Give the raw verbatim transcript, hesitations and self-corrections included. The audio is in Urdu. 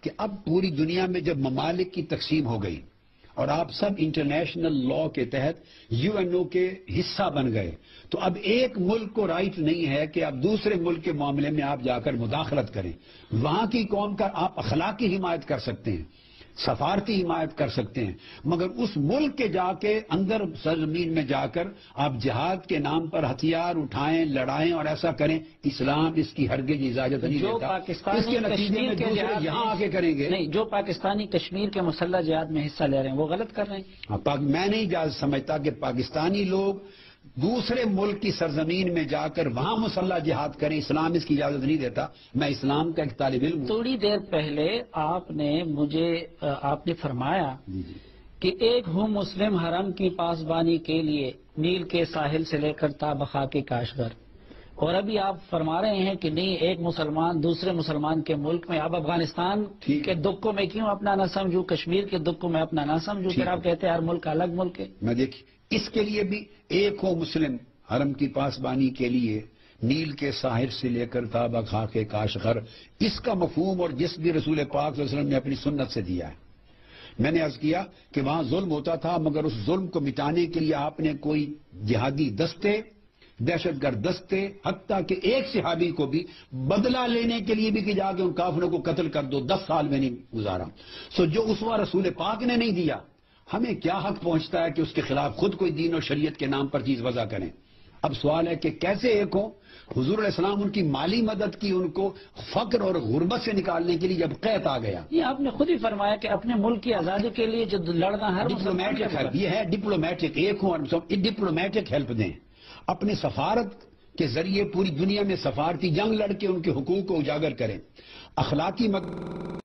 کہ اب پوری دنیا میں جب ممالک کی تقسیم ہو گئی اور آپ سب انٹرنیشنل لا کے تحت یو این او کے حصہ بن گئے، تو اب ایک ملک کو رائٹ نہیں ہے کہ آپ دوسرے ملک کے معاملے میں آپ جا کر مداخلت کریں۔ وہاں کی قوم کا آپ اخلاقی حمایت کر سکتے ہیں، سفارتی حمایت کر سکتے ہیں، مگر اس ملک کے جا کے اندر سرزمین میں جا کر آپ جہاد کے نام پر ہتھیار اٹھائیں، لڑائیں اور ایسا کریں، اسلام اس کی ہرگز اجازت نہیں جو دیتا۔ پاکستانی اس کے نتیجے میں کشمیر کے دوسرے جہاد یہاں آ کے کریں گے۔ نہیں، جو پاکستانی کشمیر کے مسلح جہاد میں حصہ لے رہے ہیں وہ غلط کر رہے ہیں۔ ہاں، پاک میں نہیں اجازت سمجھتا کہ پاکستانی لوگ دوسرے ملک کی سرزمین میں جا کر وہاں مسلح جہاد کریں، اسلام اس کی اجازت نہیں دیتا۔ میں اسلام کا ایک طالب علم ہوں۔ تھوڑی دیر پہلے آپ نے مجھے آپ نے فرمایا کہ ایک ہوں مسلم حرم کی پاسبانی کے لیے نیل کے ساحل سے لے کر تا بخا کے کاشغر، اور ابھی آپ فرما رہے ہیں کہ نہیں، ایک مسلمان دوسرے مسلمان کے ملک میں، اب افغانستان کے دکھ کو میں کیوں اپنا نہ سمجھوں، کشمیر کے دکھ کو میں اپنا نہ سمجھوں، پھر آپ کہتے ہیں ہر ملک الگ ملک ہے۔ میں دیکھیے اس کے لیے بھی ایک ہو مسلم حرم کی پاسبانی کے لیے نیل کے ساحل سے لے کر تا بخا کے کاشغر، اس کا مفہوم اور جس بھی رسول پاک صلی اللہ علیہ وسلم نے اپنی سنت سے دیا ہے۔ میں نے عرض کیا کہ وہاں ظلم ہوتا تھا، مگر اس ظلم کو مٹانے کے لیے آپ نے کوئی جہادی دستے، دہشت گرد دستے، حتیٰ کہ ایک صحابی کو بھی بدلہ لینے کے لیے بھی کہ جا کے ان کافروں کو قتل کر دو، دس سال میں نہیں گزارا۔ سو جو اسوہ رسول پاک نے نہیں دیا، ہمیں کیا حق پہنچتا ہے کہ اس کے خلاف خود کوئی دین اور شریعت کے نام پر چیز وضع کریں؟ اب سوال ہے کہ کیسے ایک ہوں؟ حضور علیہ السلام ان کی مالی مدد کی، ان کو فقر اور غربت سے نکالنے کے لیے جب قحط آ گیا۔ یہ آپ نے خود ہی فرمایا کہ اپنے ملک کی آزادی کے لیے جو لڑنا ہر ڈپلومیٹک ہیلپ، یہ ہے ڈپلومیٹک، ایک ہوں اور ڈپلومیٹک ہیلپ دیں، اپنے سفارت کے ذریعے پوری دنیا میں سفارتی جنگ لڑ کے ان کے حقوق کو اجاگر کریں، اخلاقی مد